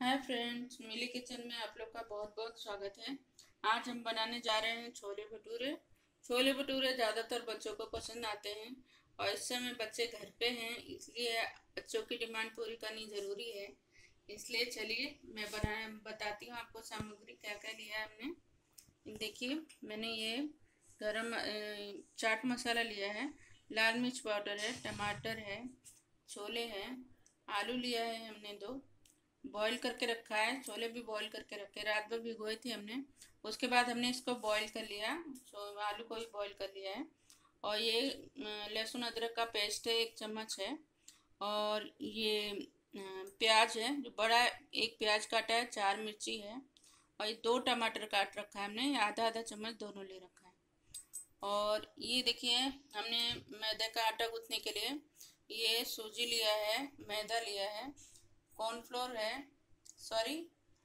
Hi friends, मिली kitchen में आप लोग का बहुत बहुत स्वागत है। आज हम बनाने जा रहे हैं छोले भटूरे। छोले भटूरे ज़्यादातर बच्चों को पसंद आते हैं और इस समय बच्चे घर पे हैं, इसलिए बच्चों की डिमांड पूरी करनी ज़रूरी है। इसलिए चलिए मैं बताती हूँ आपको सामग्री क्या क्या लिया है हमने। देखिए, मैंने ये गरम चाट मसाला लिया है, लाल मिर्च पाउडर है, टमाटर है, छोले हैं, आलू लिया है हमने 2, बॉईल करके रखा है। छोले भी बॉईल करके रखे, रात भर भिगोए थे हमने। उसके बाद हमने इसको बॉईल कर लिया, आलू को भी बॉईल कर लिया है। और ये लहसुन अदरक का पेस्ट है, 1 चम्मच है। और ये प्याज है, जो बड़ा एक प्याज काटा है, 4 मिर्ची है। और ये 2 टमाटर काट रखा है हमने, आधा आधा चम्मच दोनों ले रखा है। और ये देखिए, हमने मैदे का आटा गूंथने के लिए ये सूजी लिया है, मैदा लिया है, कॉर्नफ्लोर है, सॉरी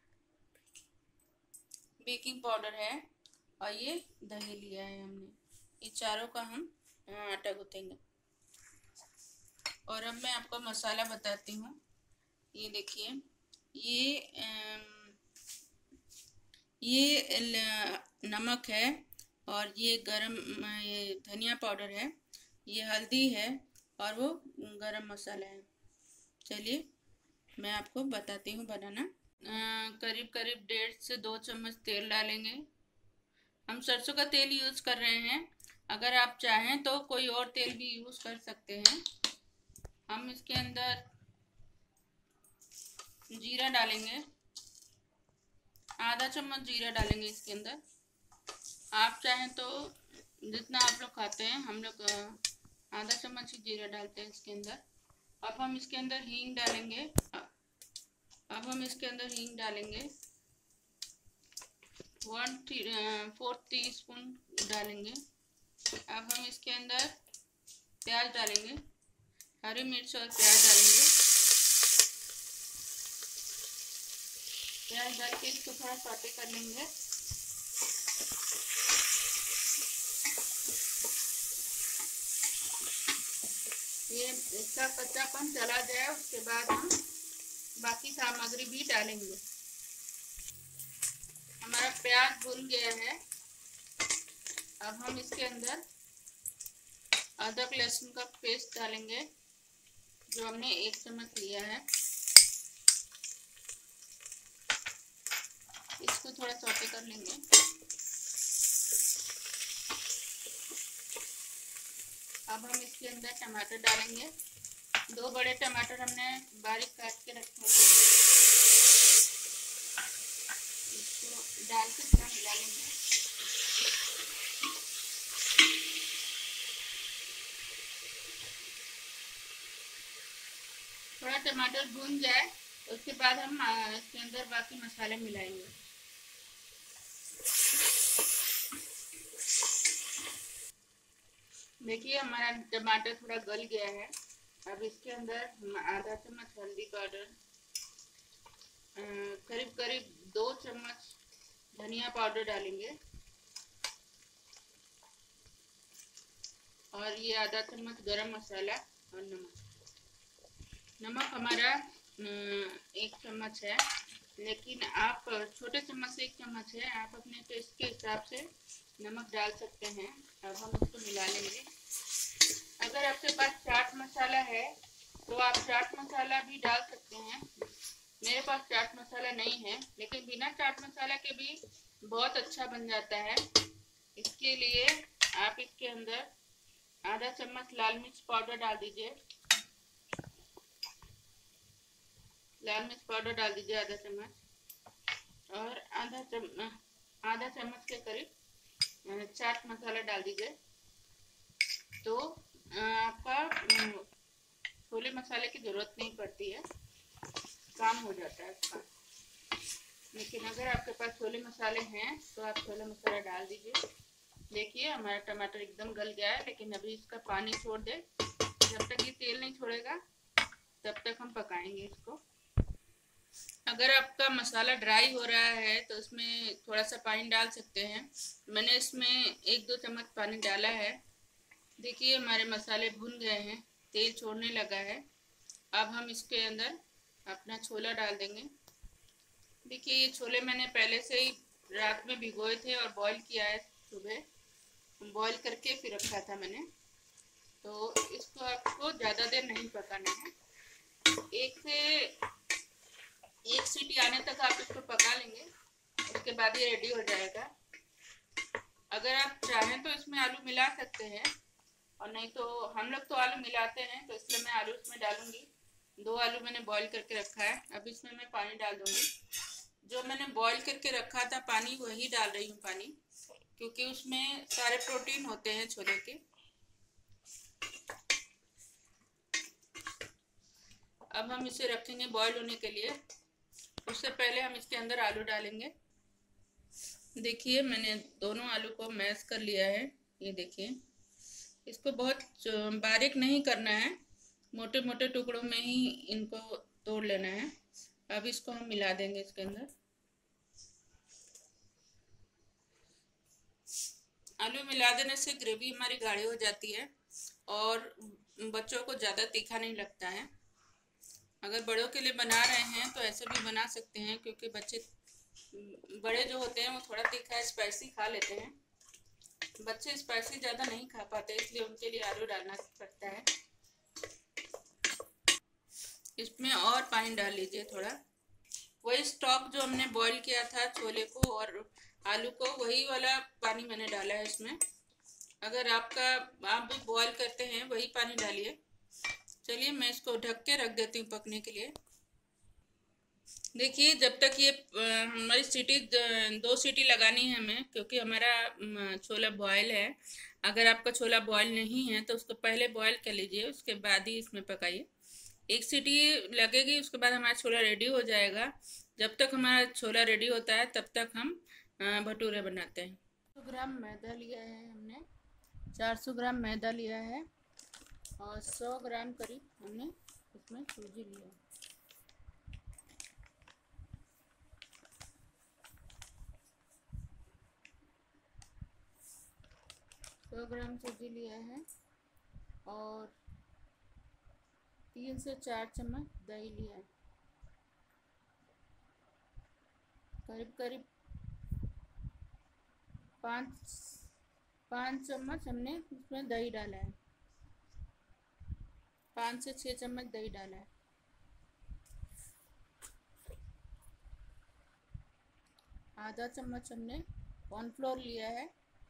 बेकिंग पाउडर है, और ये दही लिया है हमने। ये चारों का हम आटा गूंथेंगे। और अब मैं आपको मसाला बताती हूँ। ये देखिए, ये नमक है, और ये ये धनिया पाउडर है, ये हल्दी है, और वो गरम मसाला है। चलिए मैं आपको बताती हूँ बनाना। करीब करीब 1.5 से 2 चम्मच तेल डालेंगे। हम सरसों का तेल यूज़ कर रहे हैं, अगर आप चाहें तो कोई और तेल भी यूज़ कर सकते हैं। हम इसके अंदर जीरा डालेंगे, आधा चम्मच जीरा डालेंगे इसके अंदर। आप चाहें तो जितना आप लोग खाते हैं, हम लोग आधा चम्मच ही जीरा डालते हैं इसके अंदर। अब हम इसके अंदर हींग डालेंगे। 1/4 टीस्पून डालेंगे। अब हम इसके अंदर प्याज डालेंगे, हरी मिर्च और प्याज डालेंगे। प्याज डाल के इसको थोड़ा सौटे कर लेंगे। ये इसका कच्चापन चला जाए, उसके बाद हम बाकी सामग्री भी डालेंगे। हमारा प्याज भून गया है। अब हम इसके अंदर अदरक लहसुन का पेस्ट डालेंगे, जो हमने 1 चम्मच लिया है। इसको थोड़ा सौटे कर लेंगे। अब हम इसके अंदर टमाटर डालेंगे। 2 बड़े टमाटर हमने बारीक काट के रखे हैं। इसको डाल के थोड़ा मिला लेंगे। थोड़ा टमाटर भून जाए, उसके बाद हम इसके अंदर बाकी मसाले मिलाएंगे। देखिए, हमारा टमाटर थोड़ा गल गया है। अब इसके अंदर आधा चम्मच हल्दी पाउडर, करीब करीब 2 चम्मच धनिया पाउडर डालेंगे, और ये आधा चम्मच गरम मसाला और नमक हमारा 1 चम्मच है, लेकिन आप छोटे चम्मच से 1 चम्मच है, आप अपने टेस्ट के हिसाब से नमक डाल सकते हैं। अब हम इसको मिला लेंगे। अगर आपके पास चाट मसाला है तो आप चाट मसाला भी डाल सकते हैं। मेरे पास चाट मसाला नहीं है, लेकिन बिना चाट मसाला के भी बहुत अच्छा बन जाता है। इसके लिए आप इसके अंदर आधा चम्मच लाल मिर्च पाउडर डाल दीजिए। लाल मिर्च पाउडर डाल दीजिए आधा चम्मच, और आधा चम्मच के करीब चाट मसाला डाल दीजिए। तो आपका छोले मसाले की ज़रूरत नहीं पड़ती है, काम हो जाता है इसका। लेकिन अगर आपके पास छोले मसाले हैं तो आप छोले मसाला डाल दीजिए। देखिए, हमारा टमाटर एकदम गल गया है, लेकिन अभी इसका पानी छोड़ दे। जब तक ये तेल नहीं छोड़ेगा तब तक हम पकाएंगे इसको। अगर आपका मसाला ड्राई हो रहा है तो इसमें थोड़ा सा पानी डाल सकते हैं। मैंने इसमें 1-2 चम्मच पानी डाला है। देखिए, हमारे मसाले भुन गए हैं, तेल छोड़ने लगा है। अब हम इसके अंदर अपना छोला डाल देंगे। देखिए ये छोले मैंने पहले से ही रात में भिगोए थे और बॉईल किया है। सुबह बॉईल करके फिर रखा था मैंने। तो इसको आपको ज़्यादा देर नहीं पकाना है। एक सीटी आने तक आप इसको पका लेंगे, उसके बाद ये रेडी हो जाएगा। अगर आप चाहें तो इसमें आलू मिला सकते हैं, और नहीं तो हम लोग तो आलू मिलाते हैं, तो इसलिए मैं आलू इसमें डालूंगी। 2 आलू मैंने बॉईल करके रखा है। अब इसमें मैं पानी डाल दूंगी। जो मैंने बॉईल करके रखा था पानी, वही डाल रही हूँ पानी, क्योंकि उसमें सारे प्रोटीन होते हैं छोले के। अब हम इसे रखेंगे बॉईल होने के लिए। उससे पहले हम इसके अंदर आलू डालेंगे। देखिए मैंने दोनों आलू को मैश कर लिया है। ये देखिए, इसको बहुत बारीक नहीं करना है, मोटे मोटे टुकड़ों में ही इनको तोड़ लेना है। अब इसको हम मिला देंगे इसके अंदर। आलू मिला देने से ग्रेवी हमारी गाढ़ी हो जाती है और बच्चों को ज़्यादा तीखा नहीं लगता है। अगर बड़ों के लिए बना रहे हैं तो ऐसे भी बना सकते हैं, क्योंकि बच्चे बड़े जो होते हैं वो थोड़ा तीखा स्पाइसी खा लेते हैं। बच्चे स्पाइसी ज़्यादा नहीं खा पाते, इसलिए उनके लिए आलू डालना पड़ता है। इसमें और पानी डाल लीजिए थोड़ा। वही स्टॉक जो हमने बॉईल किया था छोले को और आलू को, वही वाला पानी मैंने डाला है इसमें। अगर आप भी बॉईल करते हैं वही पानी डालिए। चलिए मैं इसको ढक के रख देती हूँ पकने के लिए। देखिए जब तक ये हमारी सीटी 2 सीटी लगानी है हमें, क्योंकि हमारा छोला बॉयल है। अगर आपका छोला बॉयल नहीं है तो उसको पहले बॉयल कर लीजिए, उसके बाद ही इसमें पकाइए। 1 सीटी लगेगी, उसके बाद हमारा छोला रेडी हो जाएगा। जब तक हमारा छोला रेडी होता है तब तक हम भटूरे बनाते हैं। 100 ग्राम मैदा लिया है हमने, 400 ग्राम मैदा लिया है, और 100 ग्राम करीब हमने इसमें सूजी लिया है। 100 ग्राम सूजी लिया है, और 3 से 4 चम्मच दही लिया है। करीब करीब 5 चम्मच हमने इसमें दही डाला है। 5 से 6 चम्मच दही डाला है। आधा चम्मच हमने कॉर्नफ्लोर लिया है,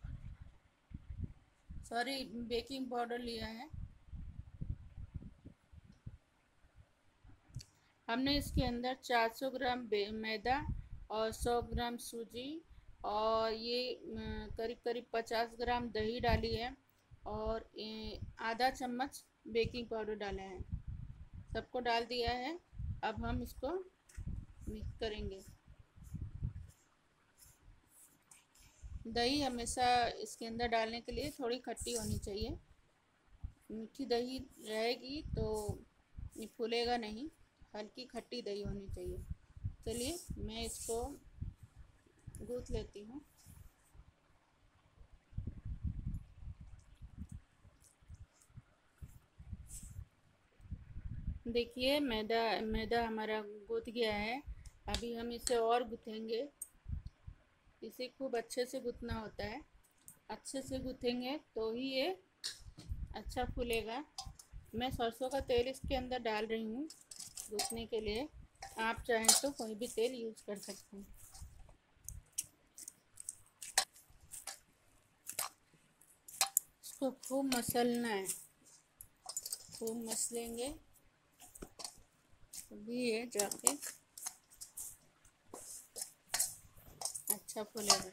सॉरी बेकिंग पाउडर लिया है। हमने इसके अंदर 400 ग्राम मैदा और 100 ग्राम सूजी और ये करीब करीब 50 ग्राम दही डाली है, और आधा चम्मच बेकिंग पाउडर डाला है। सबको डाल दिया है। अब हम इसको मिक्स करेंगे। दही हमेशा इसके अंदर डालने के लिए थोड़ी खट्टी होनी चाहिए। मीठी दही रहेगी तो ये फूलेगा नहीं, हल्की खट्टी दही होनी चाहिए। चलिए मैं इसको गूँथ लेती हूँ। देखिए मैदा हमारा गूँथ गया है। अभी हम इसे और गूँथेंगे। इसे खूब अच्छे से गूँथना होता है। अच्छे से गूँथेंगे तो ही ये अच्छा फूलेगा। मैं सरसों का तेल इसके अंदर डाल रही हूँ गूँथने के लिए। आप चाहें तो कोई भी तेल यूज़ कर सकते हैं। इसको खूब मसलना है, खूब मसलेंगे तभी ये जाके अच्छा फूलेगा।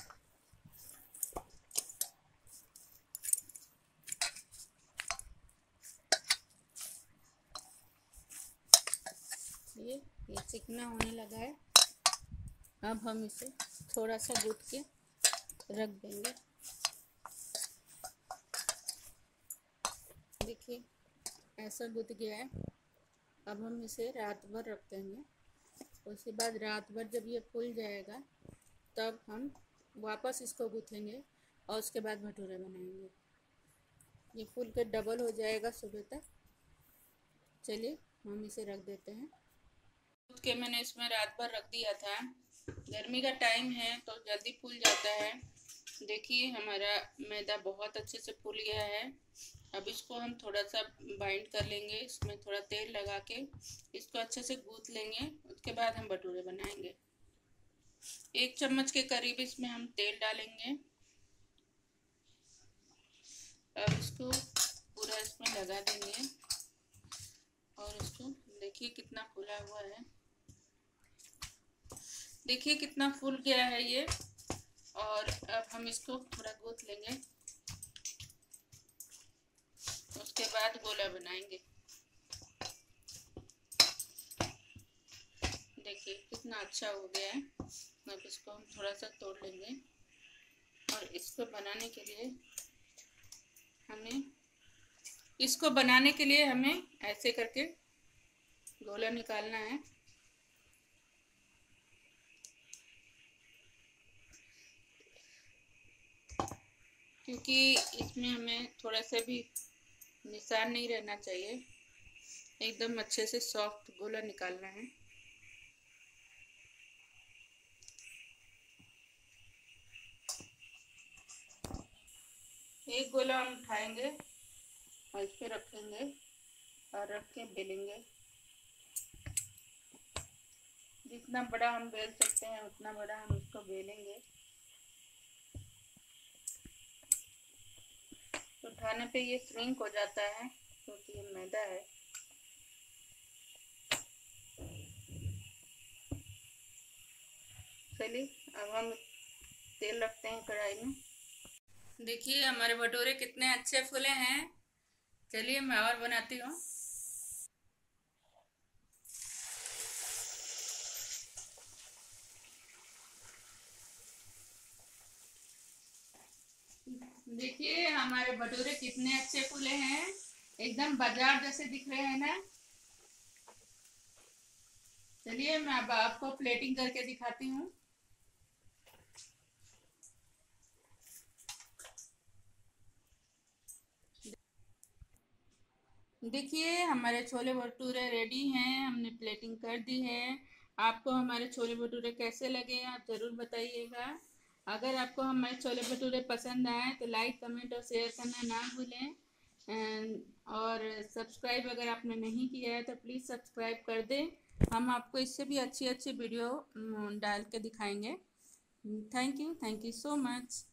ये चिकना होने लगा है। अब हम इसे थोड़ा सा गूँथ के रख देंगे। देखिए ऐसा गूँथ गया है। अब हम इसे रात भर रख देंगे। उसके बाद रात भर जब ये फूल जाएगा तब हम वापस इसको गूँथेंगे और उसके बाद भटूरे बनाएंगे। ये फूल के डबल हो जाएगा सुबह तक। चलिए हम इसे रख देते हैं। के मैंने इसमें रात भर रख दिया था। गर्मी का टाइम है तो जल्दी फूल जाता है। देखिए हमारा मैदा बहुत अच्छे से फूल गया है। अब इसको हम थोड़ा सा बाइंड कर लेंगे, इसमें थोड़ा तेल लगा के इसको अच्छे से गूंथ लेंगे। उसके बाद हम भटूरे बनाएंगे। 1 चम्मच के करीब इसमें हम तेल डालेंगे। अब इसको पूरा इसमें लगा देंगे और इसको देखिए कितना फूला हुआ है। देखिए कितना फूल गया है ये। और अब हम इसको थोड़ा गूंथ लेंगे, उसके बाद गोला बनाएंगे। देखिए कितना अच्छा हो गया है। अब इसको हम थोड़ा सा तोड़ लेंगे और इसको बनाने के लिए हमें ऐसे करके गोला निकालना है। क्योंकि इसमें हमें थोड़ा सा भी निशान नहीं रहना चाहिए, एकदम अच्छे से सॉफ्ट गोला निकालना है। एक गोला हम उठाएंगे और इस पे रखेंगे और रख के बेलेंगे। जितना बड़ा हम बेल सकते हैं उतना बड़ा हम इसको बेलेंगे। तो उठाने पे ये श्रिंक हो जाता है क्योंकि ये मैदा है। चलिए अब हम तेल रखते हैं कढ़ाई में। देखिए हमारे भटूरे कितने अच्छे फूले हैं। चलिए मैं और बनाती हूँ। देखिए हमारे भटूरे कितने अच्छे फूले हैं, एकदम बाजार जैसे दिख रहे हैं ना। चलिए मैं अब आपको प्लेटिंग करके दिखाती हूँ। देखिए हमारे छोले भटूरे रेडी हैं, हमने प्लेटिंग कर दी है। आपको हमारे छोले भटूरे कैसे लगे आप ज़रूर बताइएगा। अगर आपको हमारे छोले भटूरे पसंद आए तो लाइक कमेंट और शेयर करना ना भूलें। और सब्सक्राइब अगर आपने नहीं किया है तो प्लीज़ सब्सक्राइब कर दें। हम आपको इससे भी अच्छी अच्छी वीडियो डाल के दिखाएंगे। Thank you so much.